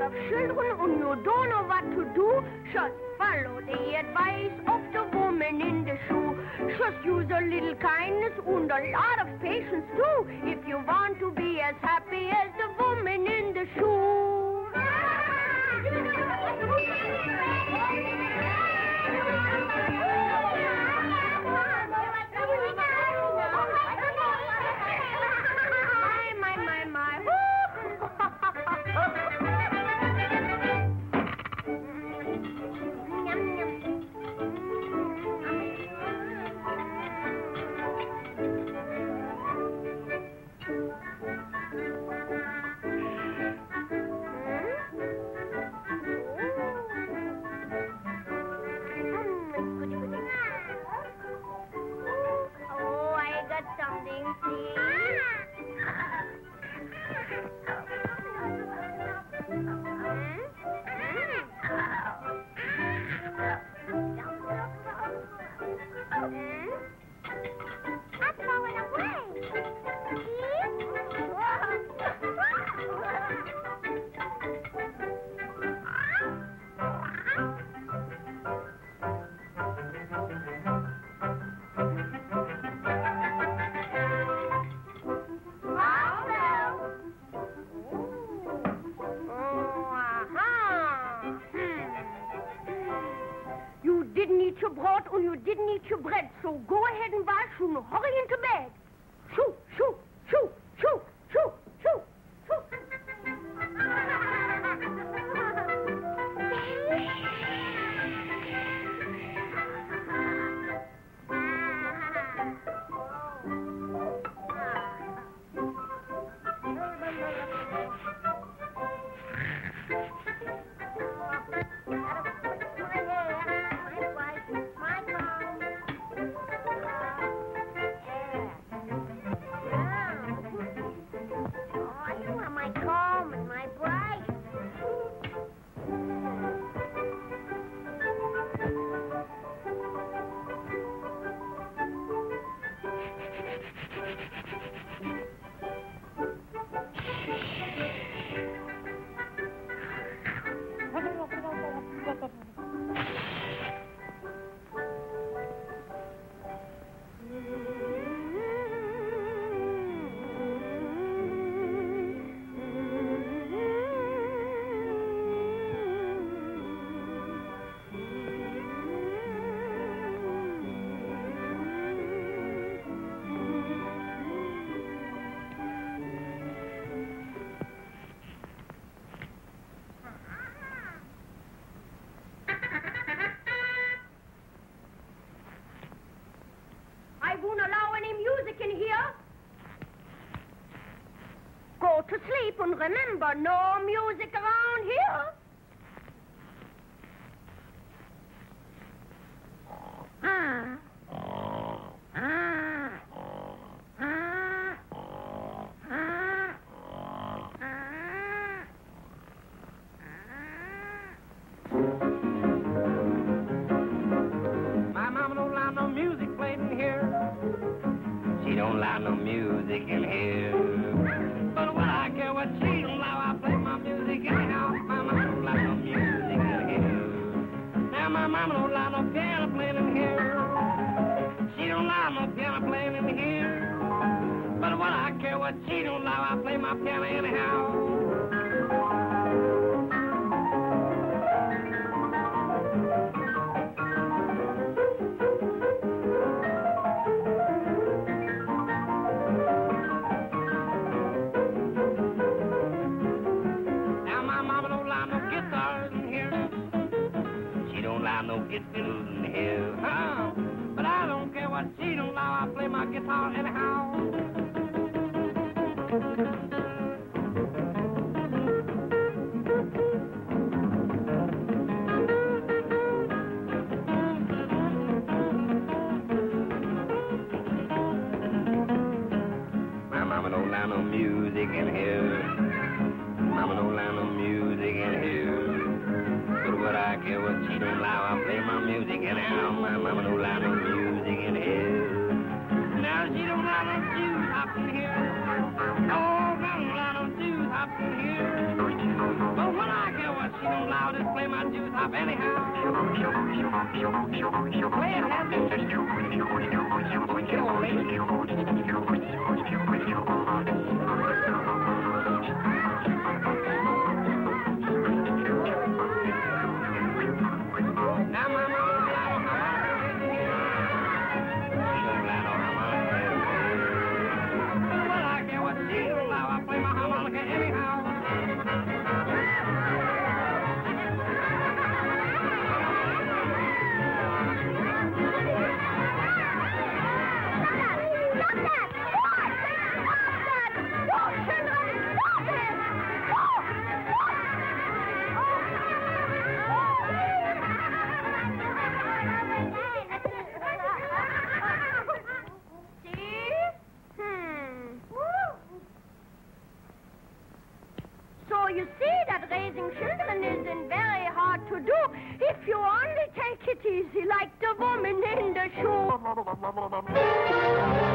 of children and you don't know what to do, just follow the advice of the woman in the shoe. Just use a little kindness and a lot of patience too, if you want to be as happy as the woman in the shoe. Your broth and you didn't eat your bread, so go ahead and wash and hurry into bed. Shoo, shoo, shoo, shoo, shoo, shoo, shoo. Go to sleep and remember, no music around here. My mama don't allow no music played in here. She don't allow no music in here. But what I care what she don't allow, I play my music anyhow. My mama don't allow no music in here. Now my mama don't allow no piano playing in here. She don't allow no piano playing in here. But what I care what she don't allow, I play my piano anyhow. No guitars in here, huh? But I don't care what she don't allow, I play my guitar anyhow. My mama don't allow no music in here. Mama don't allow no music in here. But what I care what she don't allow, I play my music anyhow. My mama don't allow no music in here. Now she don't allow no shoes hops in here. Oh, mama don't allow no shoes hops in here. But what I care stop anyhow. Play it, Happy. Get on, lady. Now, my mama, well, I care what she do now. I play my harmonica anyhow. So you see that raising children isn't very hard to do if you only take it easy like the woman in the shoe.